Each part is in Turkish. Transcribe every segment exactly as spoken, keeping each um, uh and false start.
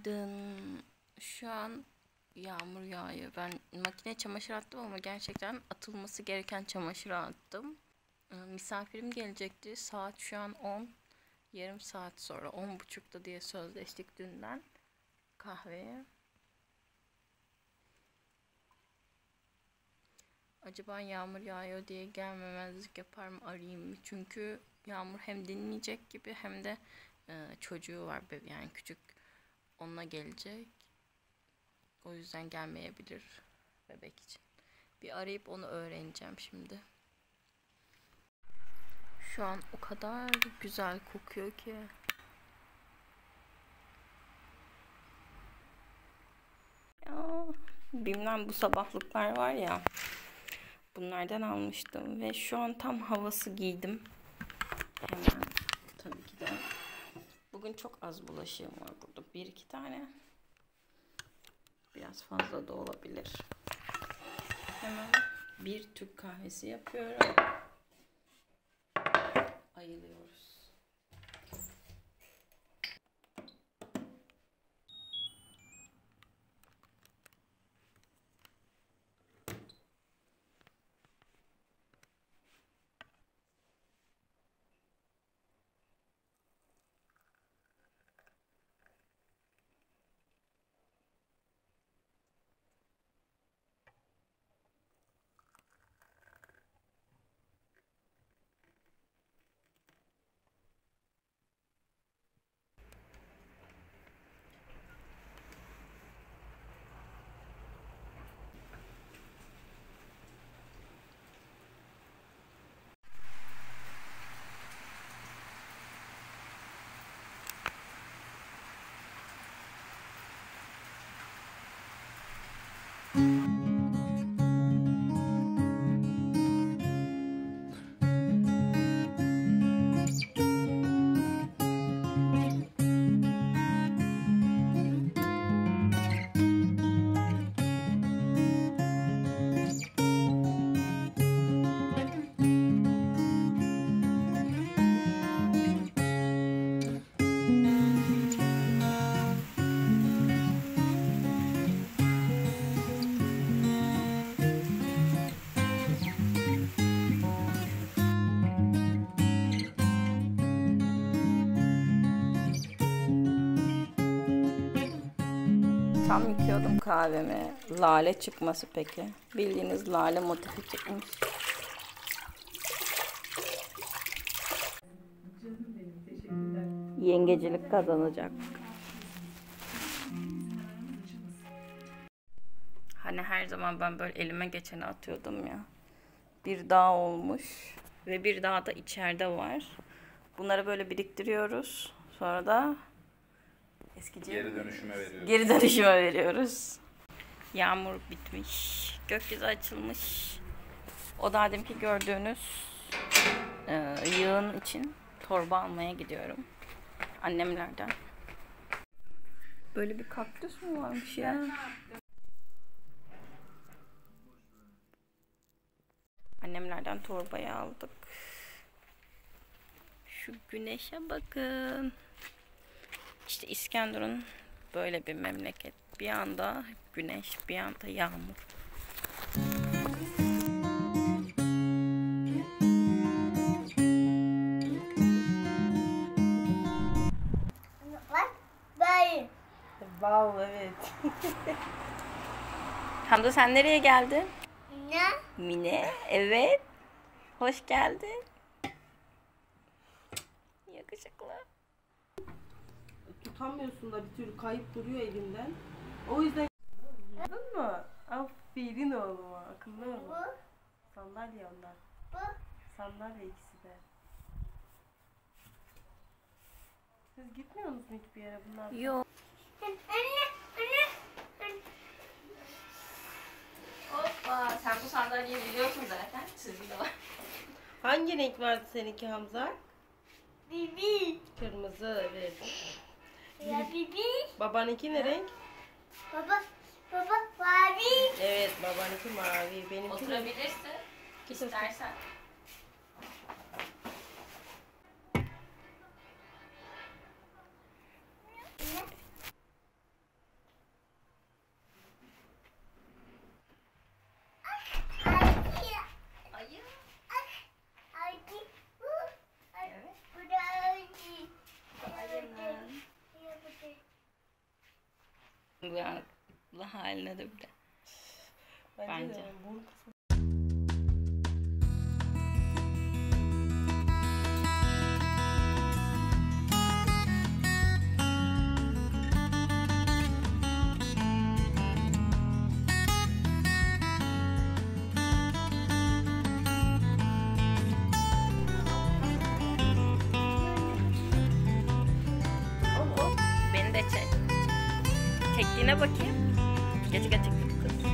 Günaydın. Şu an yağmur yağıyor. Ben makine çamaşır attım ama gerçekten atılması gereken çamaşırı attım. Ee, Misafirim gelecekti. Saat şu an on. Yarım saat sonra on buçukta diye sözleştik dünden kahveye. Acaba yağmur yağıyor diye gelmemezlik yapar mı, arayayım mı? Çünkü Yağmur hem dinleyecek gibi hem de e, çocuğu var, yani küçük, onunla gelecek. O yüzden gelmeyebilir bebek için. Bir arayıp onu öğreneceğim şimdi. Şu an o kadar güzel kokuyor ki. Ya, bilmem, bu sabahlıklar var ya. Bunlardan almıştım ve şu an tam havası giydim. Hemen tabii ki de. Bugün çok az bulaşığım var burada. Bir iki tane. Biraz fazla da olabilir. Hemen bir Türk kahvesi yapıyorum. Ayılıyoruz. Tam yıkıyordum kahvemi. Lale çıkması peki. Bildiğiniz lale motifi çıkmış. Yengecilik kazanacak. Hani her zaman ben böyle elime geçeni atıyordum ya. Bir dağ olmuş. Ve bir dağ da içeride var. Bunları böyle biriktiriyoruz. Sonra da eskici geri dönüşüme veriyoruz. Geri dönüşüme veriyoruz. Yağmur bitmiş. Gökyüzü açılmış. O daha deminki gördüğünüz e, yığın için torba almaya gidiyorum. Annemlerden. Böyle bir kaktüs mü varmış ya? Annemlerden torbayı aldık. Şu güneşe bakın. İşte İskenderun böyle bir memleket. Bir anda güneş, bir anda yağmur. Böyle. Wow, evet. Hamza, sen nereye geldin? Ne? Mine, evet. Hoş geldin. Yakışıklı. Tutamıyorsun da bir türlü kayıp duruyor elinden. O yüzden... Anladın mı? Aferin oğluma. Akıllı oğlum. Bu. Sandalye onlar. Bu. Sandalye ikisi de. Siz gitmiyor musunuz hiçbir yere bunlar? Yok. Anne, anne, anne. Hoppa, sen bu sandalyeyi biliyorsun zaten. Çizgi de var. Hangi renk vardı seninki Hamza? Bibi. Kırmızı, evet. Ya bibi. Babanınki ne renk? Baba, baba, mavi. Evet, babanınki mavi. Benimki de... Oturabilirsin. İstersen. haline de bile. Bence. Bence. De, burun kısmı. Beni de çek. Çektiğine bakayım. Gerçekten çekti bu kız.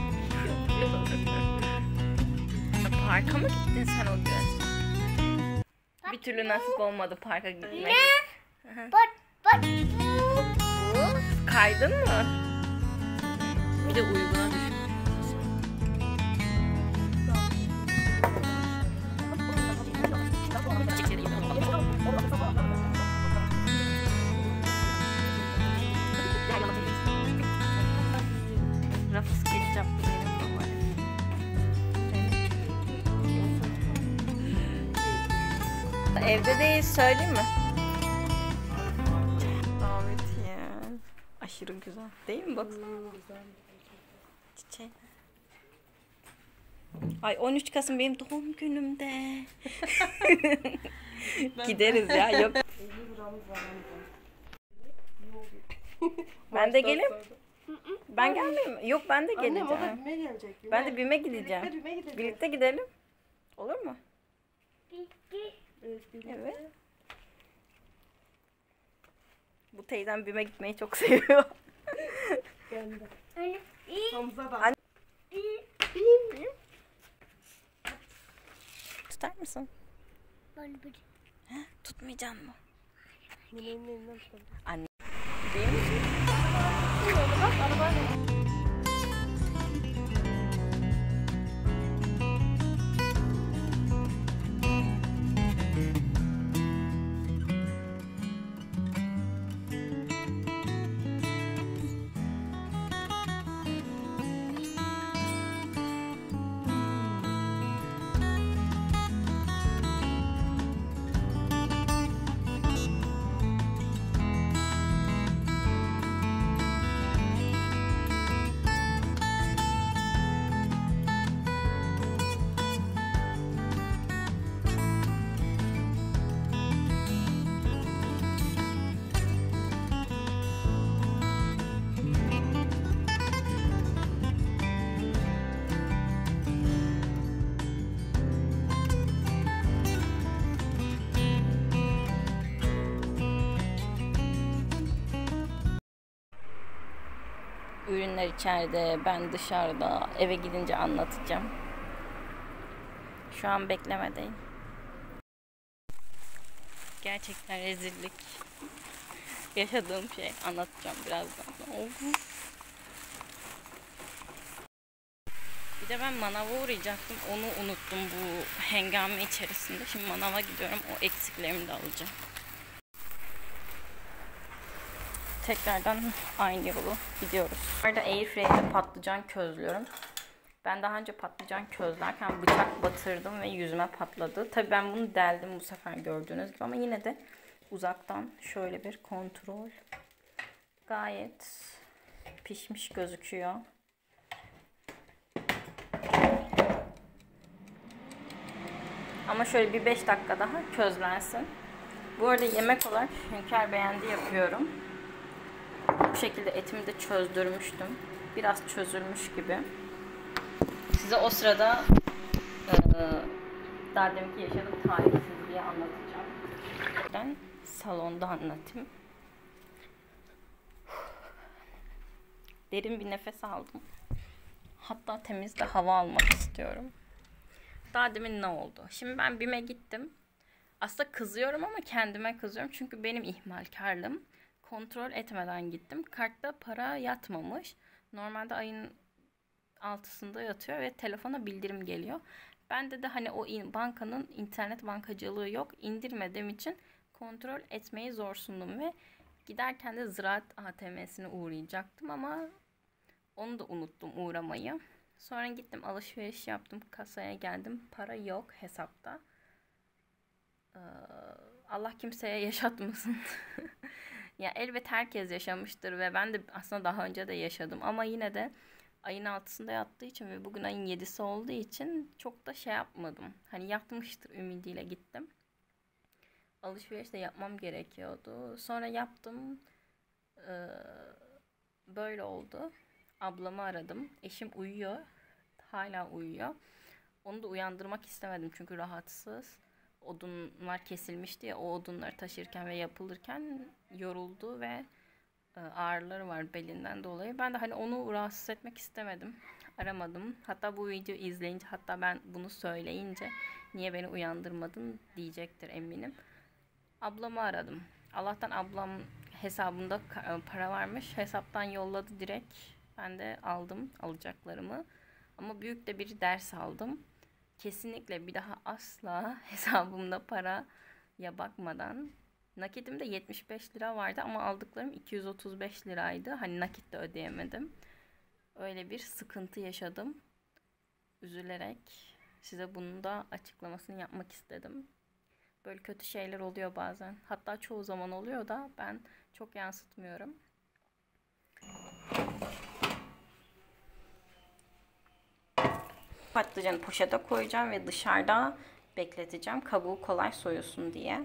Parka mı gittin sen o gün? Bir türlü nasip olmadı parka gitmek. Bak bak. Uf, kaydın mı? Bir de uyguna düşün. Rafız ketçap bu benim favorim. Evde değil, söyleyeyim mi? Evet ya. Aşırı güzel. Değil mi? Baksana. Çiçeği. Ay on üç Kasım benim doğum günümde. Gideriz ya. Yok. Ben de geleyim. Ben gelmeyeyim mi? Yok ben de geleceğim. Annem o da BİM'e gelecek. BİM'e. Ben de BİM'e gideceğim. Birlikte BİM'e gideceğiz. Birlikte gidelim. Olur mu? Evet. birlikte. Evet. Bu teyzem BİM'e gitmeyi çok seviyor. Ben de. Anne. İyi. Hamza da. Anne. İyi. BİM. Tutar mısın? Ben bir. Tutmayacaksın mı? Nenenin elinden tutalım. Anne. BİM. Ürünler içeride, ben dışarıda. Eve gidince anlatacağım. Şu an beklemedeyim. Gerçekten rezillik. Yaşadığım şey anlatacağım birazdan. Of. Bir de ben manava uğrayacaktım. Onu unuttum bu hengame içerisinde. Şimdi manava gidiyorum. O eksiklerimi de alacağım. Tekrardan aynı yolu gidiyoruz. Bu arada airfryer'de patlıcan közlüyorum. Ben daha önce patlıcan közlerken bıçak batırdım ve yüzüme patladı. Tabii ben bunu deldim bu sefer gördüğünüz gibi ama yine de uzaktan şöyle bir kontrol. Gayet pişmiş gözüküyor. Ama şöyle bir beş dakika daha közlensin. Bu arada yemek olarak Hünkar Beğendi yapıyorum. Bu şekilde etimi de çözdürmüştüm. Biraz çözülmüş gibi. Size o sırada e, daha deminki yaşadığım talihsizliği anlatacağım. Ben salonda anlatayım. Derin bir nefes aldım. Hatta temiz de hava almak istiyorum. Daha demin ne oldu? Şimdi ben BİM'e gittim. Aslında kızıyorum ama kendime kızıyorum. Çünkü benim ihmalkarlığım. Kontrol etmeden gittim. Kartta para yatmamış. Normalde ayın altısında yatıyor ve telefona bildirim geliyor. Bende de hani o bankanın internet bankacılığı yok. İndirmediğim için kontrol etmeyi zorsundum ve giderken de Ziraat A T M'sine uğrayacaktım ama onu da unuttum uğramayı. Sonra gittim alışveriş yaptım. Kasaya geldim. Para yok hesapta. Ee, Allah kimseye yaşatmasın. Ya elbet herkes yaşamıştır ve ben de aslında daha önce de yaşadım ama yine de ayın altısında yattığı için ve bugün ayın yedisi olduğu için çok da şey yapmadım. Hani yatmıştır ümidiyle gittim. Alışveriş de yapmam gerekiyordu. Sonra yaptım. Ee, böyle oldu. Ablamı aradım. Eşim uyuyor. Hala uyuyor. Onu da uyandırmak istemedim çünkü rahatsız. Odunlar kesilmişti ya, o odunları taşırken ve yapılırken yoruldu ve e, ağrıları var belinden dolayı. Ben de hani onu rahatsız etmek istemedim. Aramadım. Hatta bu videoyu izleyince, hatta ben bunu söyleyince niye beni uyandırmadın diyecektir eminim. Ablamı aradım. Allah'tan ablam hesabında para varmış. Hesaptan yolladı direkt. Ben de aldım alacaklarımı. Ama büyük de bir ders aldım. Kesinlikle bir daha asla hesabımda paraya bakmadan, nakitimde yetmiş beş lira vardı ama aldıklarım iki yüz otuz beş liraydı. Hani nakit de ödeyemedim. Öyle bir sıkıntı yaşadım. Üzülerek size bunun da açıklamasını yapmak istedim. Böyle kötü şeyler oluyor bazen. Hatta çoğu zaman oluyor da ben çok yansıtmıyorum. Patlıcanı poşete koyacağım ve dışarıda bekleteceğim. Kabuğu kolay soyulsun diye.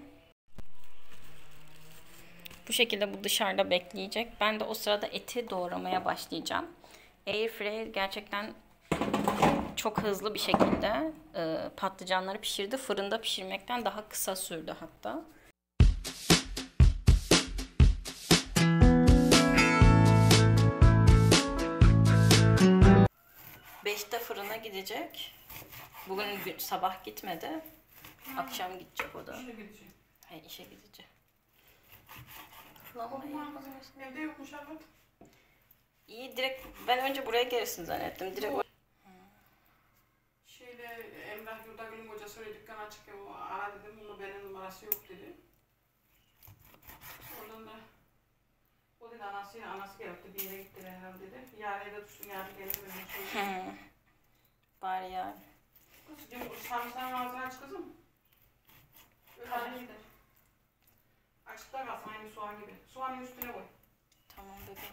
Bu şekilde bu dışarıda bekleyecek. Ben de o sırada eti doğramaya başlayacağım. Airfryer gerçekten çok hızlı bir şekilde e, patlıcanları pişirdi. Fırında pişirmekten daha kısa sürdü hatta. beşte fırına gidecek. Bugün sabah gitmedi. Akşam gidecek o da. İşe gidecek. He, işe gidecek. Evde yokmuş evet. İyi, direkt ben önce buraya gelirsin zannettim. Direkt o... Şeyle Emrah Yurdagül'ün kocası öyle dükkan açık ya, o ara dedim, bunun benim numarası yok dedi. Oradan da o dedi anası, anası geldi bir yere gitti herhalde dedi. Yarın evde tutsun, yarın gelir benim söyleyeyim. Bari yani. Kızım sarımsağın ağzını aç kızım. Öyle aynı gider. Açıkta kalsın aynı soğan gibi. Soğanın üstüne koy. Tamam bebeğim.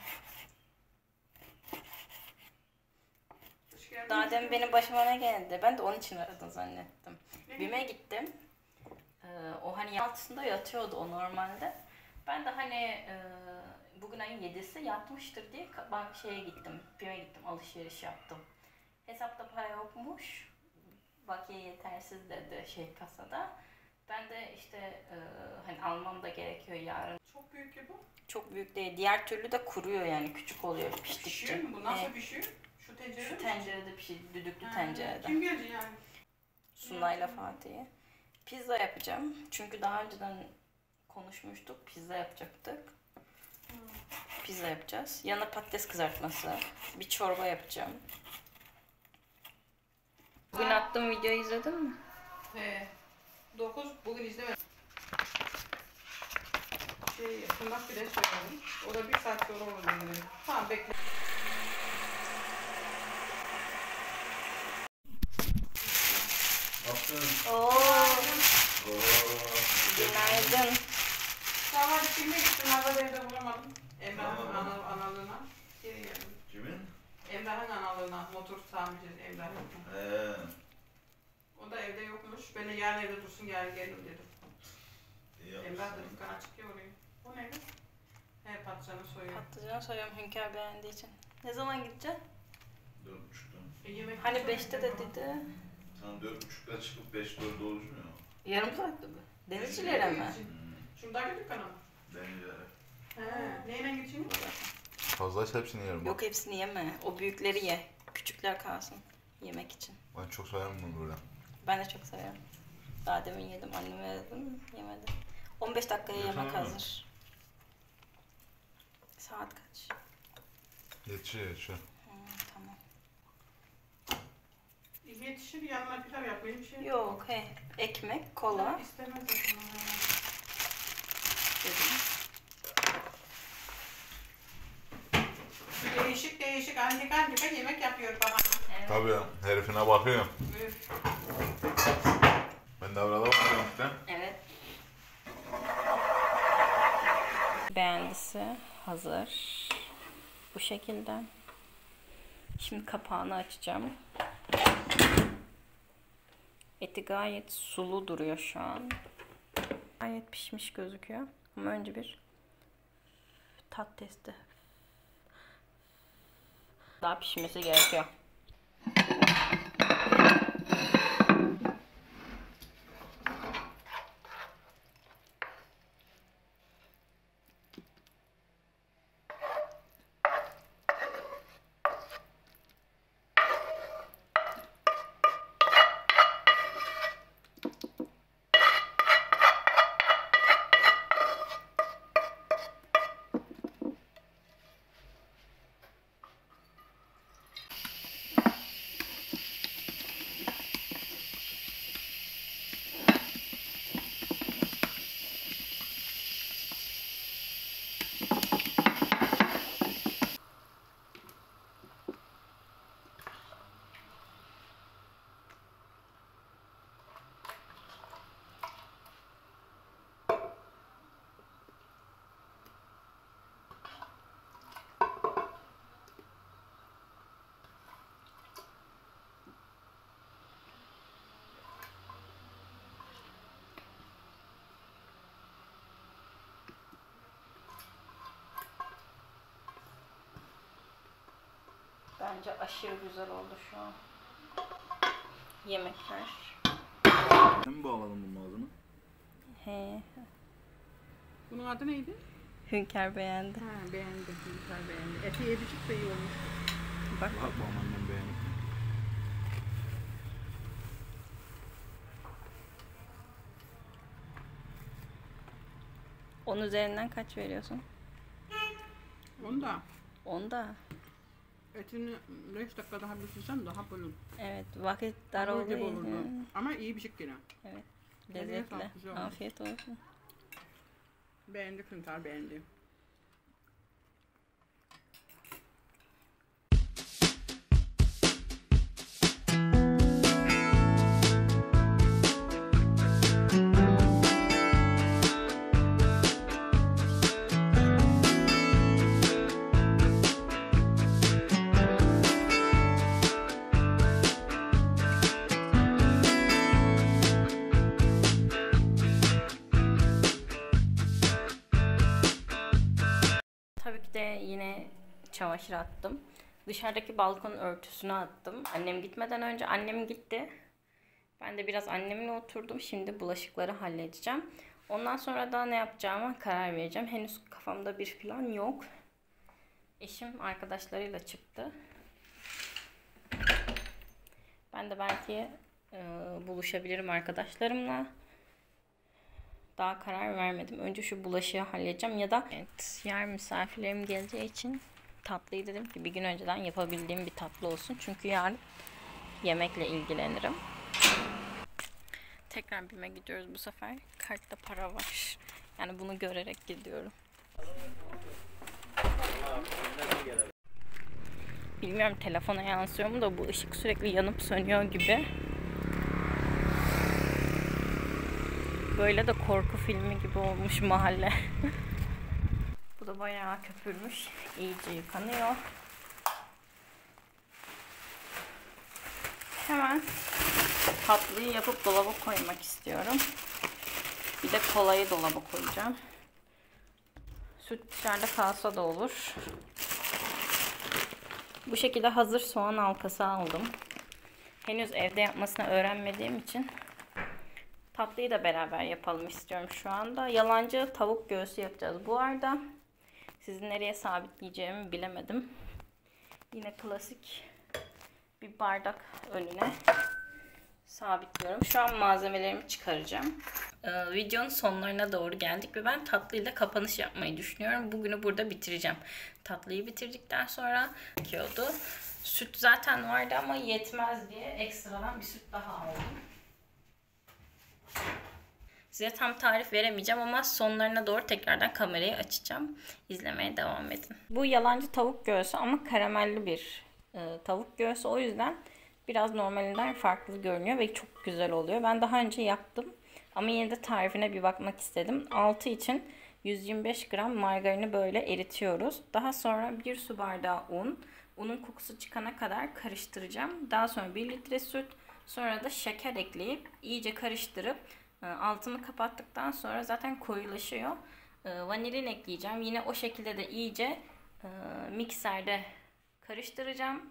Daha demin benim başıma ne geldi? Ben de onun için aradın zannettim. BİM'e gittim. Ee, o hani altısında yatıyordu o normalde. Ben de hani e, bugün ayın yedisi yatmıştır diye ben şeye gittim. BİM'e gittim, alışveriş yaptım. Hesapta para yokmuş. Bakiye yetersiz dedi şey kasada. Ben de işte e, hani almam da gerekiyor yarın. Çok büyük ki bu. Çok büyük değil. Diğer türlü de kuruyor yani, küçük oluyor piştikçe. Pişiyor mu bu? Nasıl Evet. pişiyor? Şu tencerede Şu mi? tencerede pişiyor, düdüklü Ha, tencerede. Kim gelecek yani? Sunay'la Fatih'e. Pizza yapacağım. Çünkü daha önceden konuşmuştuk. Pizza yapacaktık. Hmm. Pizza yapacağız. Yanına patates kızartması. Bir çorba yapacağım. Bugün attığım videoyu izledin mi? He. dokuz bugün izlemedim. Şey, fırnak pide söyledim. O da bir saat sonra olur dedim. Tamam bekle. Oo, günaydın. Tamam şimdi gittim. Arada evde bulamadım. Emrah'ın ana, analığına. Geri geldim. Kimin? Emrah'ın analığına. Motor tamircisi Emrah'ın. Ee, O da evde yokmuş. Ben de yarın evde dursun, yarın gelirim dedim. iyi Emrah da yapmışsın. dükkan açık ya orayı. O ne? He, patlıcanı soyuyor. Patlıcan soruyorum Hünkar beğendiği için. Ne zaman gideceğiz? Dört buçukta. E, yemek Hani beşte de dedi. Tam dört buçukta çıkıp beş dörde olmuyor mu? Yarım saatte mi? Denizcilere mi? Şuradaki dükkana mı? Denizlere. He. Neyle geçeyim? Fazlaysa hepsini yerim. Yok, hepsini yeme. O büyükleri ye. Küçükler kalsın. Yemek için. Ben çok severim bunu böyle. Ben de çok seviyorum. Daha demin yedim. Anneme yedim. Yemedi. on beş dakikaya Yeter yemek mi? hazır. Saat kaç? Yetişiyor yetişiyor. Hı, tamam. Yetişir, yanına pilav yap. Benim bir şey Yok, he. Ekmek, kola İstemez zaten. dedim. Değişik değişik antika antika yemek yapıyor bana. Evet. Tabii ya, herifine bakıyorum. Üf. Ben de arada bakıyorum işte. Evet. Beğendisi hazır. Bu şekilde. Şimdi kapağını açacağım. Eti gayet sulu duruyor şu an. Gayet pişmiş gözüküyor. Ama önce bir tat testi. Daha pişmesi gerekiyor. Bence aşırı güzel oldu şu an. Yemekler. Sen mi bağladın bunun ağzını? He. Bunun adı neydi? Hünkar beğendi. Ha, beğendim. Güzel beğendi. Eti yedicik de iyi olmuş. Bak. Bakma annem beğenip. On üzerinden kaç veriyorsun? Onu da on da. etini beş dakika daha pişirsem daha böyle Evet, vakit dar hamur olduğu gibi olurdu. için. Ama iyi bir şey yine. Evet. Eline Lezzetli. sağlık, güzel olmuş. Afiyet olsun. Beğendi Hünkar beğendi. Tabii ki de yine çamaşır attım. Dışarıdaki balkonun örtüsünü attım. Annem gitmeden önce annem gitti. Ben de biraz annemle oturdum. Şimdi bulaşıkları halledeceğim. Ondan sonra da ne yapacağıma karar vereceğim. Henüz kafamda bir plan yok. Eşim arkadaşlarıyla çıktı. Ben de belki e, buluşabilirim arkadaşlarımla. Daha karar vermedim. Önce şu bulaşığı halledeceğim ya da evet, yarın misafirlerim geleceği için tatlıyı dedim ki bir gün önceden yapabildiğim bir tatlı olsun. Çünkü yarın yemekle ilgilenirim. Tekrar BİM'e gidiyoruz bu sefer. Kartta para var. Yani bunu görerek gidiyorum. Bilmiyorum telefona yansıyor mu da bu ışık sürekli yanıp sönüyor gibi. Böyle de korku filmi gibi olmuş mahalle. Bu da bayağı köpürmüş. İyice yıkanıyor. Hemen tatlıyı yapıp dolaba koymak istiyorum. Bir de kolayı dolaba koyacağım. Süt dışarıda kalsa da olur. Bu şekilde hazır soğan halkası aldım. Henüz evde yapmasını öğrenmediğim için tatlıyı da beraber yapalım istiyorum şu anda. Yalancı tavuk göğsü yapacağız bu arada. Sizi nereye sabitleyeceğimi bilemedim. Yine klasik bir bardak önüne sabitliyorum. Şu an malzemelerimi çıkaracağım. Ee, videonun sonlarına doğru geldik ve ben tatlıyla kapanış yapmayı düşünüyorum. Bugünü burada bitireceğim. Tatlıyı bitirdikten sonra gerekiyordu. Süt zaten vardı ama yetmez diye ekstradan bir süt daha aldım. Size tam tarif veremeyeceğim ama sonlarına doğru tekrardan kamerayı açacağım. İzlemeye devam edin. Bu yalancı tavuk göğsü ama karamelli bir e, tavuk göğsü. O yüzden biraz normalinden farklı görünüyor ve çok güzel oluyor. Ben daha önce yaptım ama yine de tarifine bir bakmak istedim. Altı için yüz yirmi beş gram margarini böyle eritiyoruz. Daha sonra bir su bardağı un, Unun kokusu çıkana kadar karıştıracağım. Daha sonra bir litre süt, sonra da şeker ekleyip iyice karıştırıp altını kapattıktan sonra zaten koyulaşıyor. Vanilin ekleyeceğim. Yine o şekilde de iyice mikserde karıştıracağım.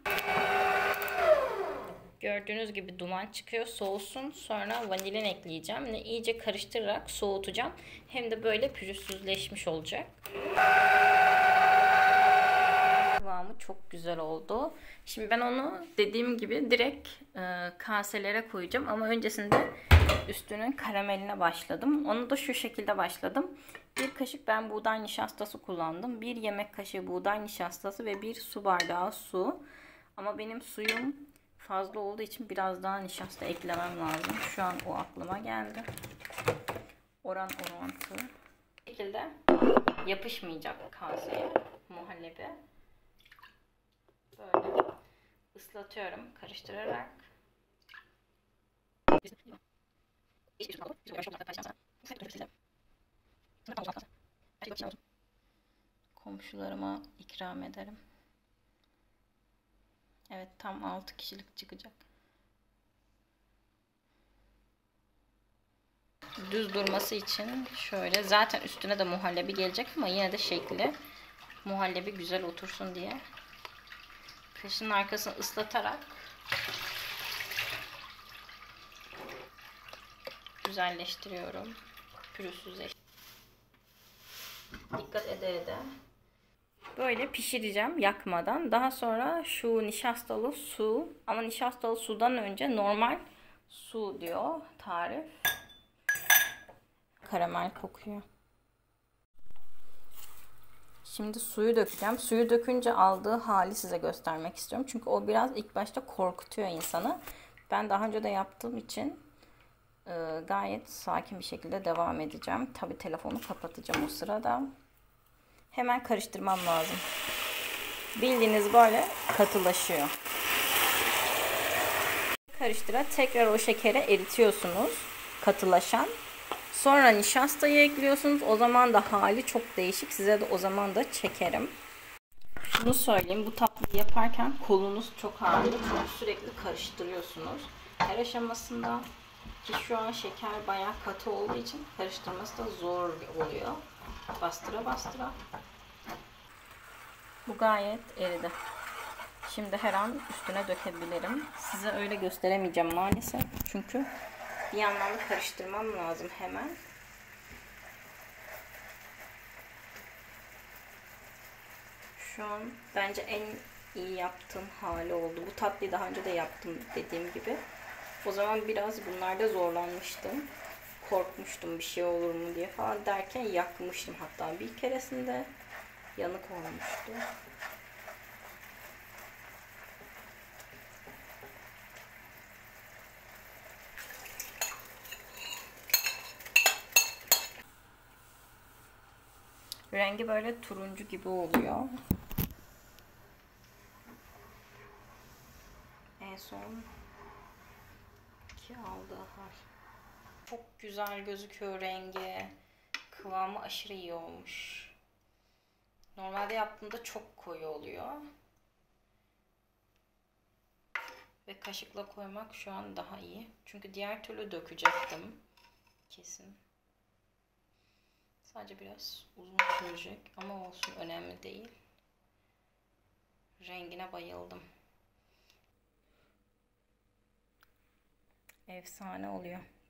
Gördüğünüz gibi duman çıkıyor. Soğusun. Sonra vanilin ekleyeceğim. Ve iyice karıştırarak soğutacağım. Hem de böyle pürüzsüzleşmiş olacak. Kıvamı çok güzel oldu. Şimdi ben onu dediğim gibi direkt e, kaselere koyacağım. Ama öncesinde üstünün karameline başladım. Onu da şu şekilde başladım. Bir kaşık ben buğday nişastası kullandım. Bir yemek kaşığı buğday nişastası ve bir su bardağı su. Ama benim suyum fazla olduğu için biraz daha nişasta eklemem lazım. Şu an o aklıma geldi. Oran orantı. Bu şekilde yapışmayacak kaseye muhallebi. Böyle ıslatıyorum karıştırarak. Komşularıma ikram ederim. Evet, tam altı kişilik çıkacak. Düz durması için şöyle, zaten üstüne de muhallebi gelecek ama yine de şekli muhallebi güzel otursun diye kaşığın arkasını ıslatarak güzelleştiriyorum. Pürüzsüzleş. Dikkat ede ede. Böyle pişireceğim yakmadan. Daha sonra şu nişastalı su, ama nişastalı sudan önce normal su diyor tarif. Karamel kokuyor. Şimdi suyu dökeceğim. Suyu dökünce aldığı hali size göstermek istiyorum. Çünkü o biraz ilk başta korkutuyor insanı. Ben daha önce de yaptığım için e, gayet sakin bir şekilde devam edeceğim. Tabii telefonu kapatacağım o sırada. Hemen karıştırmam lazım. Bildiğiniz böyle katılaşıyor. Karıştıra tekrar o şekere eritiyorsunuz. Katılaşan. Sonra nişastayı ekliyorsunuz. O zaman da hali çok değişik. Size de o zaman da çekerim. Şunu söyleyeyim. Bu tatlıyı yaparken kolunuz çok ağrıyor. Çünkü sürekli karıştırıyorsunuz. Her aşamasında, ki şu an şeker bayağı katı olduğu için karıştırması da zor oluyor. Bastıra bastıra. Bu gayet eridi. Şimdi her an üstüne dökebilirim. Size öyle gösteremeyeceğim maalesef. Çünkü bir yandan da karıştırmam lazım hemen. Şu an bence en iyi yaptığım hali oldu. Bu tatlıyı daha önce de yaptım dediğim gibi. O zaman biraz bunlarda zorlanmıştım. Korkmuştum bir şey olur mu diye falan derken yakmıştım. Hatta bir keresinde yanık olmuştu. Rengi böyle turuncu gibi oluyor. En son ki aldığı hal. Çok güzel gözüküyor rengi. Kıvamı aşırı iyi olmuş. Normalde yaptığımda çok koyu oluyor. Ve kaşıkla koymak şu an daha iyi. Çünkü diğer türlü dökecektim. Kesin. Sadece biraz uzun sürecek ama olsun, önemli değil. Rengine bayıldım. Efsane oluyor.